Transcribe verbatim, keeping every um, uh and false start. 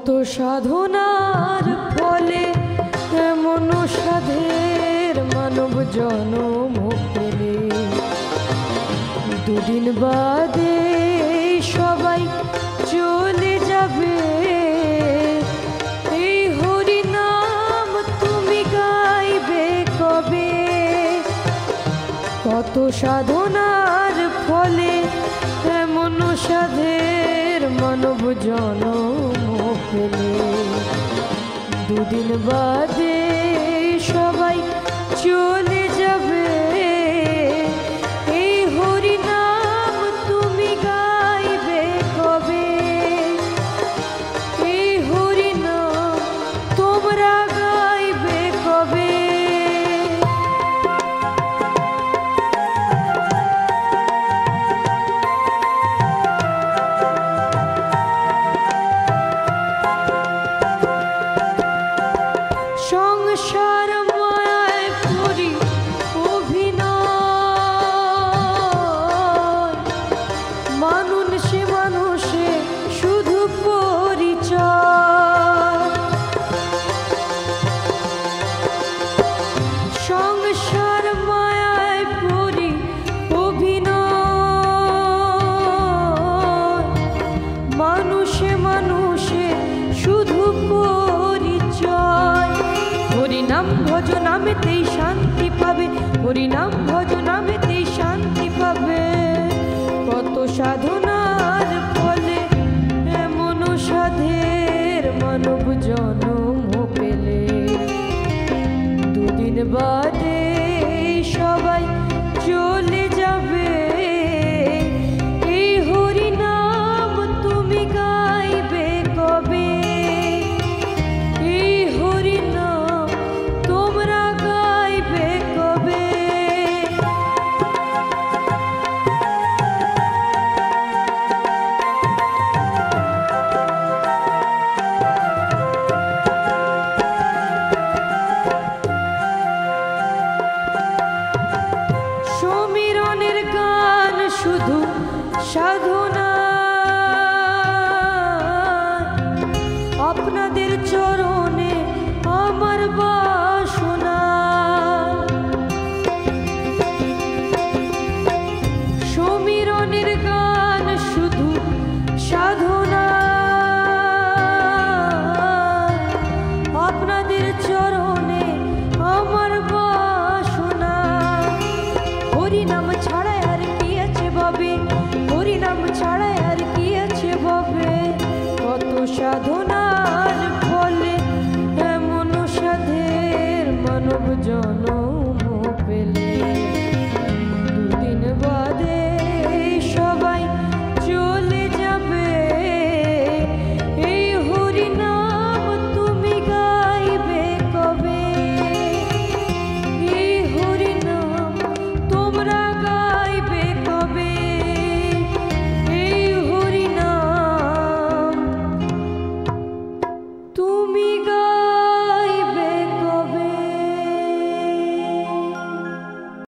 কত সাধনার ফলে এমন সাধের মানব জনম পেলে দুদিন বাদে সবাই চলে যাবে। এই হরি নাম তুমি গাইবে কবে? কত সাধনার ফলে এমন সাধের মানব জনম পেলে দুদিন বাদে সবাই চলে যাবে। এই হরি নাম তুমি গাইবে কবে? এই হরি নাম তোমরা গাইবে কবে? সংসার মায়ায় পড়ি অভিনয়, মানুষে মানুষে শুধু পরিচয়। সংসার মায়ায় পড়ি অভিনয়, মানুষে মানুষে শুধু পরিচয়। হরিনাম ভজ নামেতেই শান্তি পাবে, হরিনাম ভজ নামেতেই শান্তি পাবে। কত সাধনার ফলে এমন সাধের মানব জনম পেলে দুদিন বাদে সবাই চলে যাবে। এই হরি নাম তুমি গাইবে কবে? এই হরি নাম তোমরা গাইবে কবে? সমীরণের গান শুধু সাধনা, আপনাদের চরণে আমার বাসনা। সমীরণের গান শুধু সাধনা, আপনাদের চরণে আমার বাসনা। হরিনাম ছাড়া আর কি আছে ভাবে? হরিনাম ছাড়া আর কি আছে ভাবে? কত সাধনা